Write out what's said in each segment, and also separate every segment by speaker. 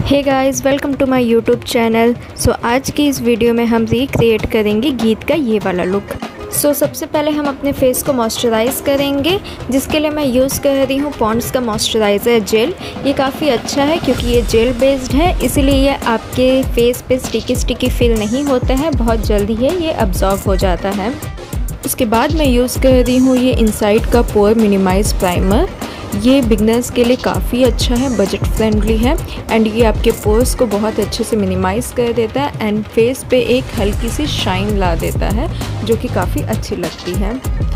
Speaker 1: Hey guys, welcome to my YouTube channel. आज की इस वीडियो में हम रिक्रिएट करेंगे गीत का ये वाला लुक। सबसे पहले हम अपने फेस को मॉइस्चराइज़ करेंगे, जिसके लिए मैं यूज़ कर रही हूँ पॉन्ड्स का मॉइस्चराइज़र जेल। ये काफ़ी अच्छा है क्योंकि ये जेल बेस्ड है, इसीलिए ये आपके फेस पे स्टिकी फील नहीं होता है, बहुत जल्दी है ये अब्जॉर्ब हो जाता है। उसके बाद मैं यूज़ कर रही हूँ ये इनसाइड का पोर मिनिमाइज प्राइमर। ये बिगनर्स के लिए काफ़ी अच्छा है, बजट फ्रेंडली है एंड ये आपके पोर्स को बहुत अच्छे से मिनिमाइज़ कर देता है एंड फेस पे एक हल्की सी शाइन ला देता है जो कि काफ़ी अच्छी लगती है।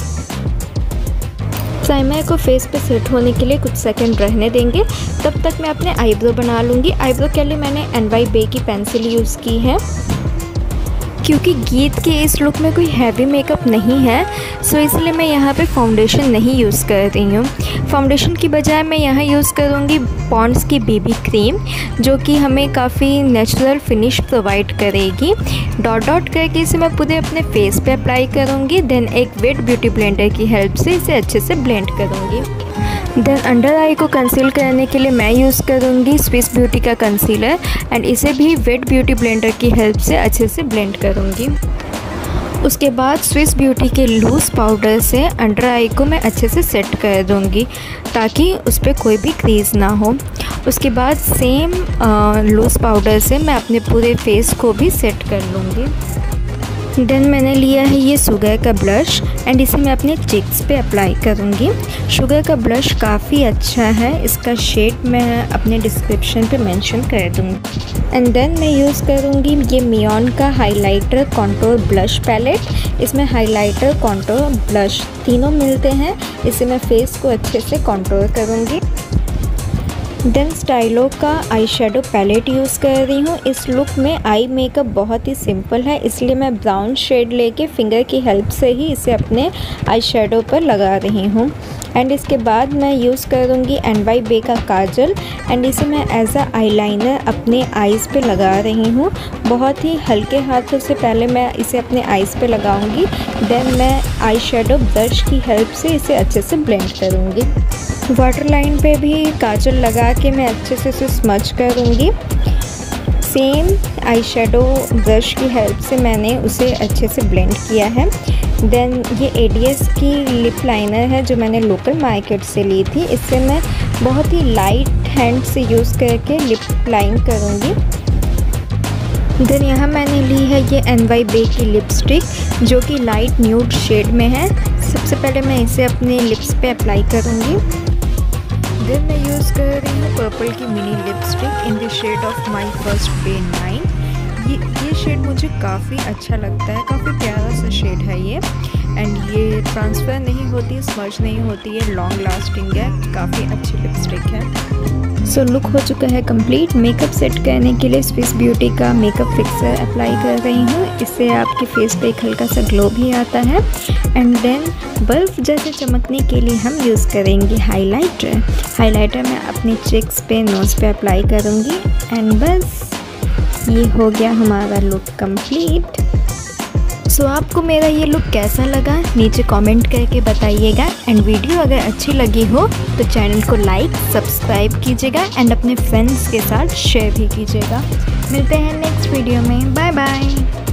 Speaker 1: प्राइमर को फेस पे सेट होने के लिए कुछ सेकंड रहने देंगे, तब तक मैं अपने आईब्रो बना लूँगी। आईब्रो के लिए मैंने NY Bay की पेंसिल यूज़ की है क्योंकि गीत के इस लुक में कोई हैवी मेकअप नहीं है, इसलिए मैं यहाँ पे फाउंडेशन नहीं यूज़ कर रही हूँ। फाउंडेशन की बजाय मैं यहाँ यूज़ करूँगी पॉन्ड्स की BB क्रीम, जो कि हमें काफ़ी नेचुरल फिनिश प्रोवाइड करेगी। डॉट डॉट करके इसे मैं पूरे अपने फेस पे अप्लाई करूँगी, देन एक वेट ब्यूटी ब्लेंडर की हेल्प से इसे अच्छे से ब्लेंड करूँगी। देन अंडर आई को कंसील करने के लिए मैं यूज़ करूँगी स्विस ब्यूटी का कंसीलर एंड इसे भी वेट ब्यूटी ब्लेंडर की हेल्प से अच्छे से ब्लेंड करूँगी। उसके बाद स्विस ब्यूटी के लूज़ पाउडर से अंडर आई को मैं अच्छे से सेट कर दूँगी ताकि उस पर कोई भी क्रीज ना हो। उसके बाद सेम लूज़ पाउडर से मैं अपने पूरे फेस को भी सेट कर लूँगी। देन मैंने लिया है ये शुगर का ब्लश एंड इसे मैं अपने चिक्स पे अप्लाई करूँगी। शुगर का ब्लश काफ़ी अच्छा है, इसका शेड मैं अपने डिस्क्रिप्शन पे मेंशन कर दूँगी। एंड देन मैं यूज़ करूँगी ये मियोन का हाइलाइटर कॉन्टोर ब्लश पैलेट। इसमें हाइलाइटर कॉन्टोर ब्लश तीनों मिलते हैं, इसे मैं फेस को अच्छे से कॉन्टोर करूँगी। देन स्टाइलो का आई शेडो पैलेट यूज़ कर रही हूँ। इस लुक में आई मेकअप बहुत ही सिंपल है, इसलिए मैं ब्राउन शेड लेके फिंगर की हेल्प से ही इसे अपने आई शेडो पर लगा रही हूँ। एंड इसके बाद मैं यूज़ करूँगी NY Bay का काजल एंड इसे मैं एज अ आईलाइनर अपने आईज़ पे लगा रही हूँ। बहुत ही हल्के हाथों से पहले मैं इसे अपने आईज़ पे लगाऊँगी, देन मैं आई शेडो ब्रश की हेल्प से इसे अच्छे से ब्लेंड करूँगी। वाटर लाइन पे भी काजल लगा के मैं अच्छे से इसे स्मच करूँगी। सेम आई शेडो ब्रश की हेल्प से मैंने उसे अच्छे से ब्लेंड किया है। देन ये ADS की लिप लाइनर है जो मैंने लोकल मार्केट से ली थी, इससे मैं बहुत ही लाइट हैंड से यूज़ करके लिप लाइन करूँगी। देन यहाँ मैंने ली है ये NY Bay की लिपस्टिक जो कि लाइट न्यूड शेड में है। सबसे पहले मैं इसे अपने लिप्स पे अप्लाई करूँगी। देन मैं यूज़ कर रही हूँ पर्पल की mini lipstick in the shade of my first day 9। ये शेड मुझे काफ़ी अच्छा लगता है, काफ़ी प्यारा सा शेड है ये एंड ये ट्रांसफ़र नहीं होती, स्मज नहीं होती है, लॉन्ग लास्टिंग है, काफ़ी अच्छी लिपस्टिक है। लुक हो चुका है कंप्लीट। मेकअप सेट करने के लिए स्विस ब्यूटी का मेकअप फिक्सर अप्लाई कर रही हूँ, इससे आपके फेस पे एक हल्का सा ग्लो भी आता है। एंड देन बल्ब जैसे चमकने के लिए हम यूज़ करेंगे हाइलाइटर मैं अपनी चिक्स पे, नोज़ पे अप्लाई करूँगी एंड बस ये हो गया हमारा लुक कंप्लीट। आपको मेरा ये लुक कैसा लगा नीचे कमेंट करके बताइएगा एंड वीडियो अगर अच्छी लगी हो तो चैनल को लाइक सब्सक्राइब कीजिएगा एंड अपने फ्रेंड्स के साथ शेयर भी कीजिएगा। मिलते हैं नेक्स्ट वीडियो में, बाय बाय।